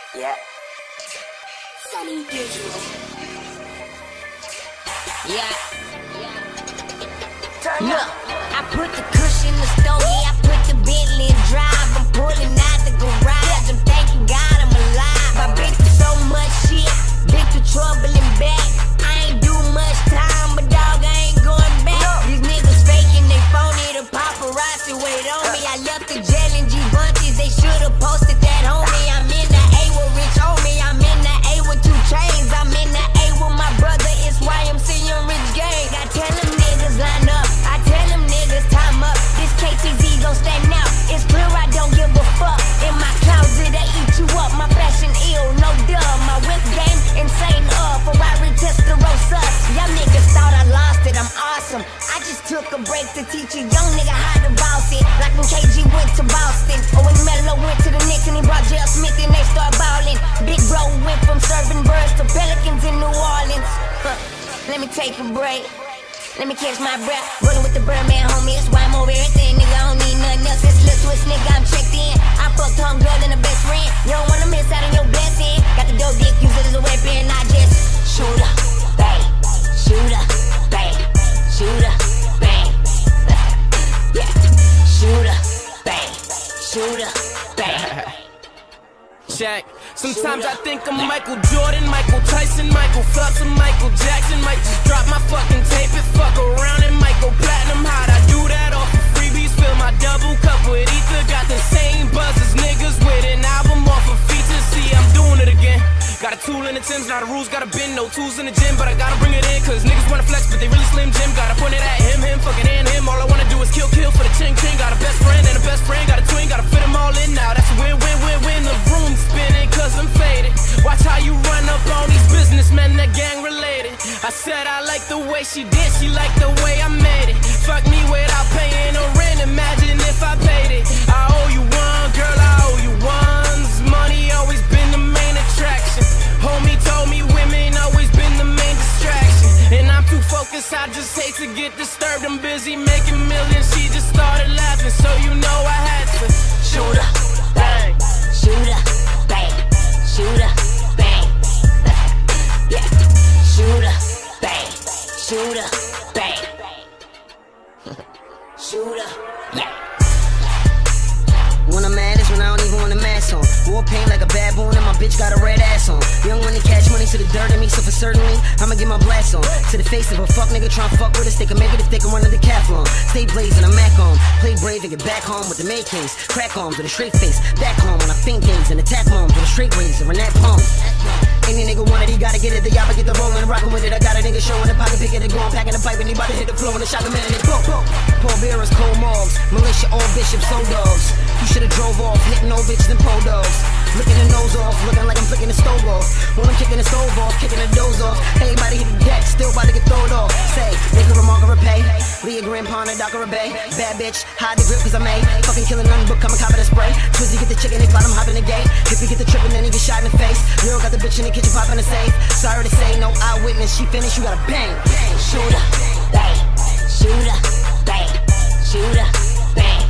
Yeah. Sunny Digital. Yeah. Turn Look, up. I put the kush in the stogey, I put the Bentley in drive. I'm pulling out the garage, I'm thanking God I'm alive. I've been through so much shit, been through trouble and back. I ain't do much time, but dawg, I ain't going back. These niggas faking, they phony, the paparazzi wait on me. I left the jail in Givenchy, they should've posted that homie. I'm in the A with Rich homie, I'm in the A with 2 Chainz. I'm in the A with my brother, it's YMCM Rich Gang. I tell them niggas line up, I tell them niggas time up. This KTZ gon' stand out, it's clear I don't give a fuck. In my closet I eat you up, my fashion ill, no dub. My whip game insane Ferrari Testarossa. Y'all niggas thought I lost it, I'm awesome. I just took a break to teach a young nigga how to boss it. Like when KG went to Boston, or when Melo went to the Knicks and he brought J. Smith and they start ballin'. Big bro went from serving birds to Pelicans in New Orleans. Let me take a break, let me catch my breath. Rollin' with the Birdman, homie, that's why I'm over everything, nigga. I don't need nothing else. It's Lil Twist, nigga, I'm checked in. I fucked home girl and a best friend. You don't wanna miss out on your blessing. Got the dope dick, use it as a weapon. I just shoot up, bang, shoot up, bang, shoot up, bang. Yeah, shoot up, bang, shoot up, bang. Check. Sometimes I think I'm Michael Jordan, Michael Tyson, Michael Phelps, and Michael Jackson. Might just drop my fucking tape and fuck around and might go platinum. How'd I do that? Off of freebies, fill my double cup with ether. Got the same buzz as niggas with an album off of features. See, I'm doing it again. Got a tool in the Timbs, not a rules, gotta bend, no tools in the gym. But I gotta bring it in, cause niggas wanna flex, but they really slim Jim. Gotta point it at him, fucking and him. All I wanna do is kill for the ching. Got a best friend and a best friend, got a twin, gotta fit them all in now. That's a win. The room's spinning, cause I'm faded. Watch how you run up on these businessmen that gang related. I said I like the way she did, she liked the way I made it. Fuck me without paying no rent, imagine if I paid it. I owe you one, girl, I owe you ones. Money always been the main attraction. Homie told me women always been the main distraction. And I'm too focused, I just hate to get disturbed. I'm busy making millions, she just started laughing. So you know I had to shoot her, bang, Shoot up, bang, shoot up, bang. Yeah, shoot up, bang, shoot up, bang. Shoot up, yeah. When I'm mad is when I don't even want a mask on. War paint like a baboon and my bitch got a red ass on. Young money, cash money to the dirt of me, so for certainly I'ma get my blast on. To the face of a fuck nigga tryna fuck with us, they can make it if they can run a decathlon. Stay blazing, I'm Mac on. Play brave and get back home with the May Kings. Crack arms with a straight face. Back home when I feint things and attack moms with a straight razor and that palm. Any nigga want it, he gotta get it. The yappa get the rollin' and rockin' with it. I got a nigga showin' the pocket, pickin' it, going packing the pipe, and he bout to hit the floor and the shot a minute. Boom, boom. Paul Bearers, cold morgs, militia, all bishops, so dogs. You should've drove off, hitting no bitches and pole dogs. Licking the nose off, looking like I'm flicking the stove off. When I'm kicking the stove off, kicking the doors off. Everybody hit the deck, still about to get thrown off. Say, make a remark or a pay. Leah grandpa and a dock or a bay. Bad bitch, hide the grip cause I made. Fucking killing nothing but come a cop of the spray. Twizzy get the chicken, they bottom hop in the gate. If you get the trippin', then he get shot in the face. Girl got the bitch in the kitchen, pop in the safe. Sorry to say, no eyewitness, she finished, you gotta bang. Shoot up, bang, shoot up, bang, shoot up, bang.